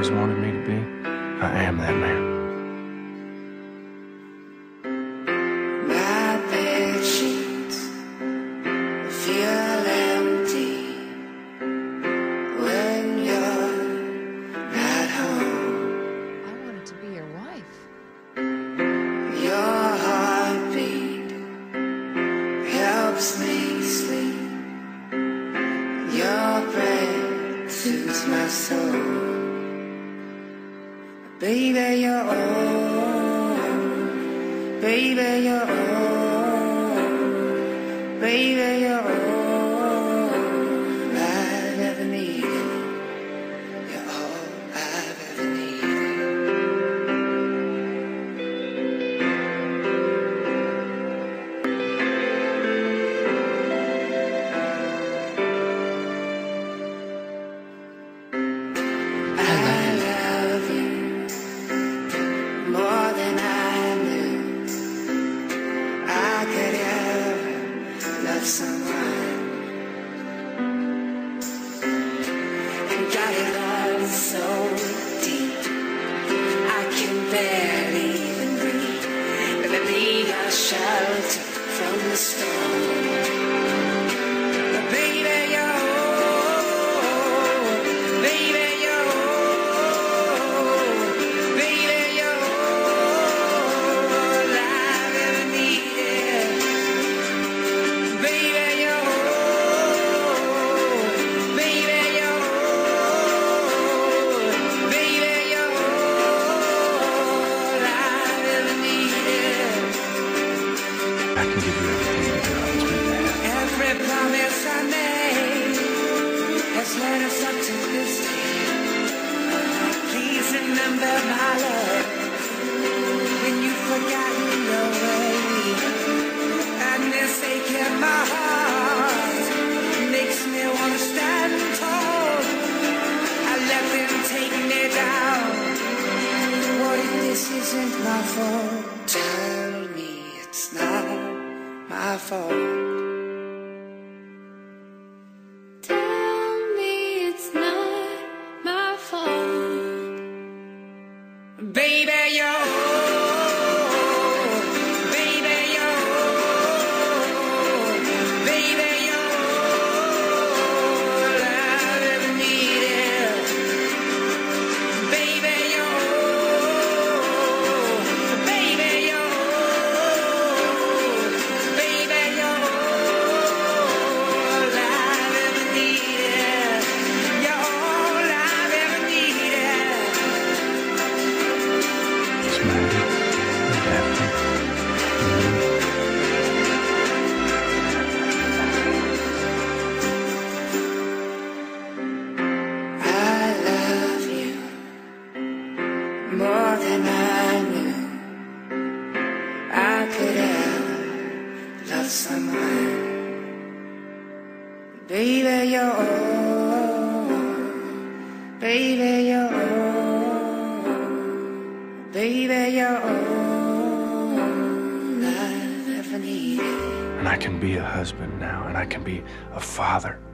always wanted me to be, I am that man. My bed sheets feel empty when you're not home. I wanted to be your wife. Your heartbeat helps me sleep. Your breath soothes my soul. Baby, you're all, baby, you're all, baby, you're all I've ever needed. You're all I've ever needed. I love you more than I knew I could ever love someone. And got it love so deep I can barely even breathe. But I need a shelter from the storm. But baby, you're baby, you're baby, you're all I've ever needed. Baby, you're baby, you're baby, you're all I've ever needed. I can give you everything that your husband has. Every promise I made has led us up to this day. Please remember my love when you've forgotten your way. And this ache in my heart makes me want to stand tall. I let them take me down. What if this isn't my fault? Tell me it's not my fault. Tell me it's not my fault. Baby, you're baby, you're baby, you're all I've ever needed. Baby, you're baby, you're baby, you're all I've ever needed. You're all I've ever needed. It's Maddie and Daphne. I love you more than I knew I could ever love someone. Baby, you're all, baby, you're all, baby, you're all I've ever needed. And I can be a husband now, and I can be a father.